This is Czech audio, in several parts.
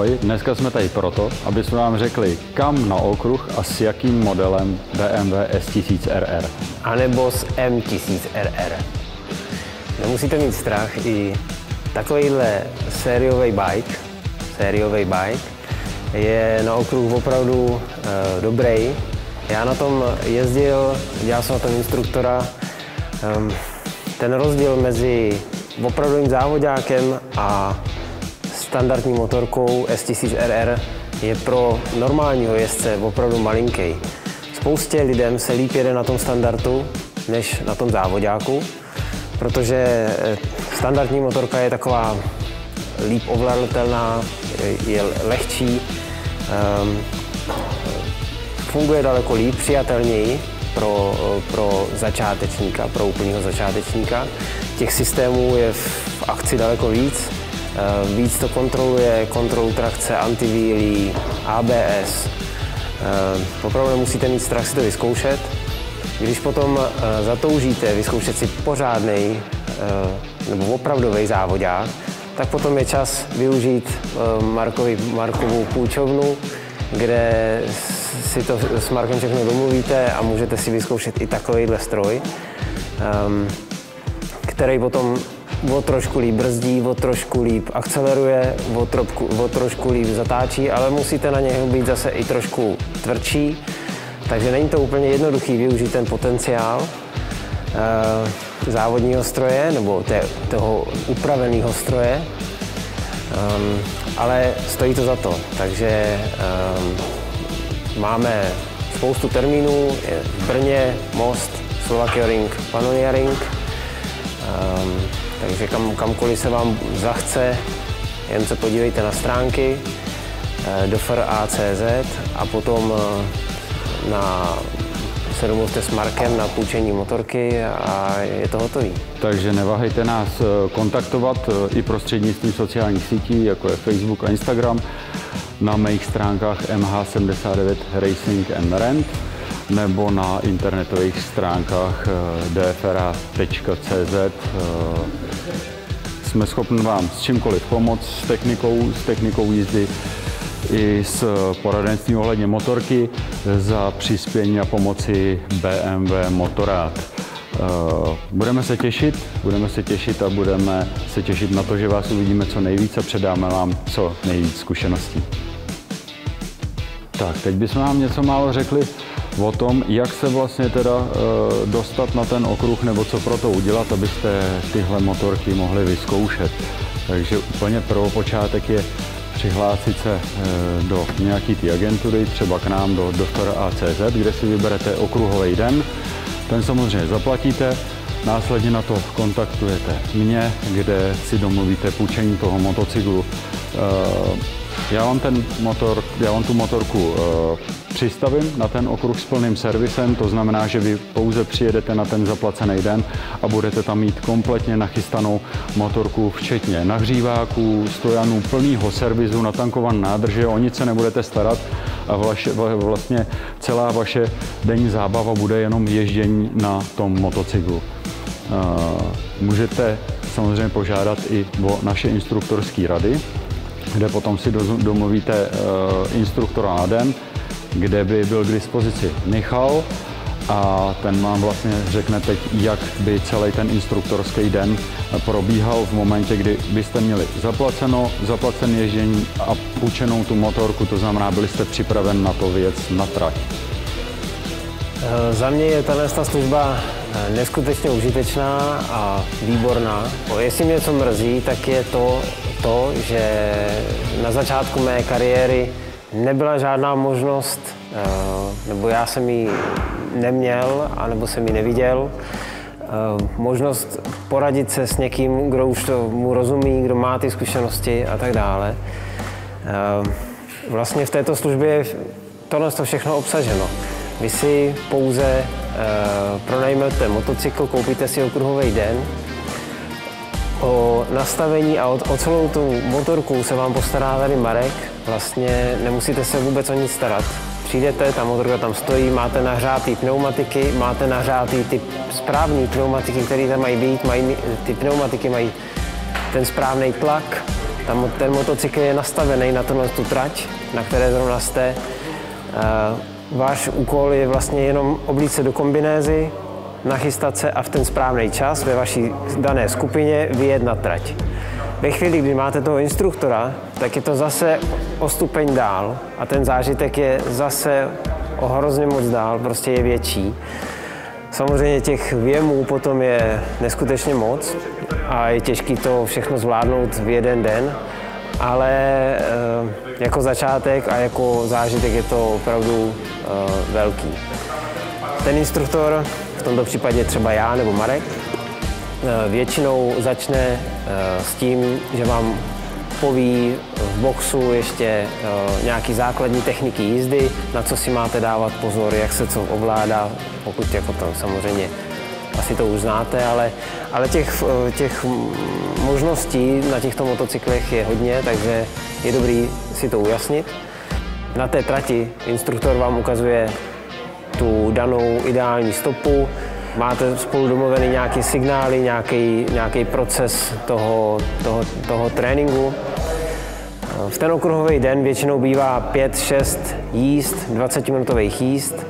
Ahoj, dneska jsme tady proto, aby jsme vám řekli, kam na okruh a s jakým modelem BMW S1000RR. A nebo s M1000RR. Nemusíte mít strach, i takovýhle sériový bike je na okruh opravdu dobrý. Já na tom jezdil, dělal jsem na tom instruktora. Ten rozdíl mezi opravdovým závodákem a standardní motorkou S1000RR je pro normálního jezdce opravdu malinký. Spoustě lidem se líp jede na tom standardu, než na tom závodáku, protože standardní motorka je taková líp ovládnutelná, je lehčí, funguje daleko líp, přijatelněji pro začátečníka, pro úplného začátečníka. Těch systémů je v akci daleko víc. Víc to kontroluje, kontrolu trakce, antivílí, ABS. Opravdu nemusíte mít strach si to vyzkoušet. Když potom zatoužíte vyzkoušet si pořádnej nebo opravdový závodák, tak potom je čas využít Markovu půjčovnu, kde si to s Markem všechno domluvíte a můžete si vyzkoušet i takovýhle stroj, který potom o trošku líp brzdí, o trošku líp akceleruje, o trošku líp zatáčí, ale musíte na něj být zase i trošku tvrdší, takže není to úplně jednoduchý využít ten potenciál závodního stroje nebo toho upraveného stroje, ale stojí to za to, takže máme spoustu termínů, je v Brně, Most, Slovakia Ring, Pannonia Ring, takže kamkoliv se vám zachce, jen se podívejte na stránky do FRA.cz a potom se domluvte s Markem na půjčení motorky a je to hotový. Takže neváhejte nás kontaktovat i prostřednictvím sociálních sítí, jako je Facebook a Instagram, na mých stránkách MH79 Racing and Rent nebo na internetových stránkách dfra.cz. Jsme schopni vám s čímkoliv pomoct, s technikou jízdy i s poradenstvím ohledně motorky za přispění a pomoci BMW Motorrad. Budeme se těšit a budeme se těšit na to, že vás uvidíme co nejvíc a předáme vám co nejvíc zkušeností. Tak, teď bychom vám něco málo řekli o tom, jak se vlastně teda dostat na ten okruh nebo co pro to udělat, abyste tyhle motorky mohli vyzkoušet. Takže úplně prvopočátek je přihlásit se do nějaký té agentury, třeba k nám do FRA.cz, kde si vyberete okruhový den. Ten samozřejmě zaplatíte, následně na to kontaktujete mě, kde si domluvíte půjčení toho motocyklu. Já vám tu motorku přistavím na ten okruh s plným servisem, to znamená, že vy pouze přijedete na ten zaplacený den a budete tam mít kompletně nachystanou motorku, včetně nahříváků, stojanů, plného servisu, natankované nádrže, o nic se nebudete starat a vlastně celá vaše denní zábava bude jenom ježdění na tom motocyklu. Můžete samozřejmě požádat i o naše instruktorské rady, kde potom si domluvíte instruktora na den, kde by byl k dispozici Michal a ten vám vlastně řekne teď, jak by celý ten instruktorský den probíhal v momentě, kdy byste měli zaplacené ježdění a půjčenou tu motorku, to znamená, byli jste připraven na to vyjet na trať. Za mě je tato služba neskutečně užitečná a výborná. Jestli mě něco mrzí, tak je to, že na začátku mé kariéry nebyla žádná možnost, nebo já jsem ji neměl, anebo jsem ji neviděl, možnost poradit se s někým, kdo už tomu rozumí, kdo má ty zkušenosti a tak dále. Vlastně v této službě je tohle všechno obsaženo. Vy si pouze pronajmete motocykl, koupíte si okruhový den, o nastavení a o celou tu motorku se vám postará tady Marek. Vlastně nemusíte se vůbec o nic starat. Přijdete, ta motorka tam stojí, máte nahřátý pneumatiky, máte nahřátý ty správný pneumatiky, které tam mají být, ty pneumatiky mají ten správný tlak, Ten motocykl je nastavený na tu trať, na které zrovna jste. Váš úkol je vlastně jenom oblíct se do kombinézy, nachystat se a v ten správný čas ve vaší dané skupině vyjet na trať. Ve chvíli, kdy máte toho instruktora, tak je to zase o stupeň dál a ten zážitek je zase o hrozně moc dál, prostě je větší. Samozřejmě těch věmů potom je neskutečně moc a je těžké to všechno zvládnout v jeden den, ale jako začátek a jako zážitek je to opravdu velký. Ten instruktor, v tomto případě třeba já nebo Marek, většinou začne s tím, že vám poví v boxu ještě nějaký základní techniky jízdy, na co si máte dávat pozor, jak se co ovládá, pokud jako to samozřejmě asi to už znáte, ale těch možností na těchto motocyklech je hodně, takže je dobrý si to ujasnit. Na té trati instruktor vám ukazuje tu danou ideální stopu, máte spolu domluvený nějaké signály, nějaký proces toho tréninku. V ten okruhový den většinou bývá 5-6 jízd, 20-minutových jízd,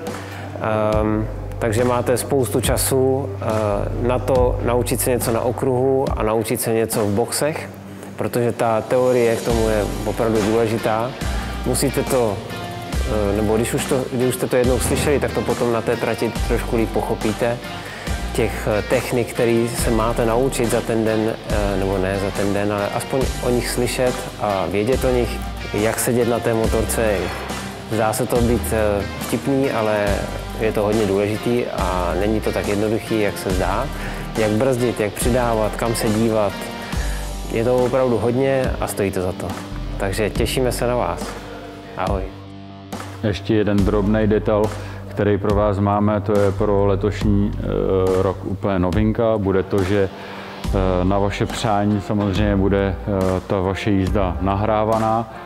takže máte spoustu času na to naučit se něco na okruhu a naučit se něco v boxech, protože ta teorie k tomu je opravdu důležitá. Musíte to, nebo když už jste to jednou slyšeli, tak to potom na té trati trošku líp pochopíte. Těch technik, které se máte naučit za ten den, nebo ne za ten den, ale aspoň o nich slyšet a vědět o nich, jak sedět na té motorce. Zdá se to být vtipný, ale je to hodně důležitý a není to tak jednoduchý, jak se zdá. Jak brzdit, jak přidávat, kam se dívat. Je to opravdu hodně a stojí to za to. Takže těšíme se na vás. Ahoj. Ještě jeden drobný detail, který pro vás máme, to je pro letošní rok úplně novinka. Bude to, že na vaše přání samozřejmě bude ta vaše jízda nahrávaná.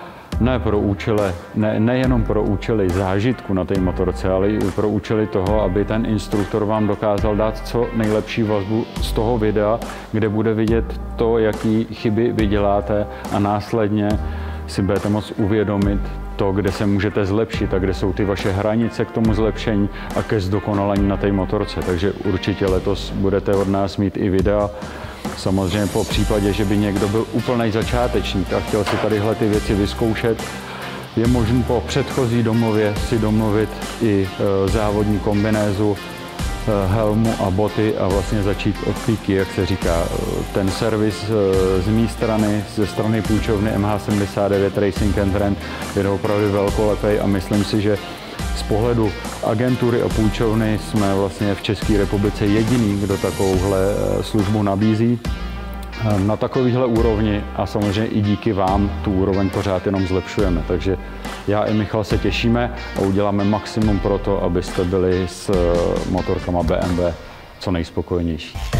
Nejenom pro účely zážitku na té motorce, ale i pro účely toho, aby ten instruktor vám dokázal dát co nejlepší vazbu z toho videa, kde bude vidět to, jaký chyby vy děláte a následně si budete moct uvědomit to, kde se můžete zlepšit a kde jsou ty vaše hranice k tomu zlepšení a ke zdokonalení na té motorce. Takže určitě letos budete od nás mít i videa. Samozřejmě po případě, že by někdo byl úplný začátečník a chtěl si tadyhle ty věci vyzkoušet, je možné po předchozí domluvě si domluvit i závodní kombinézu, helmu a boty a vlastně začít od píky, jak se říká. Ten servis z mé strany, ze strany půjčovny MH79 Racing and Rent je opravdu velkolepý a myslím si, že z pohledu agentury a půjčovny jsme vlastně v České republice jediný, kdo takovouhle službu nabízí na takovéhle úrovni a samozřejmě i díky vám tu úroveň pořád jenom zlepšujeme. Takže já i Michal se těšíme a uděláme maximum pro to, abyste byli s motorkama BMW co nejspokojenější.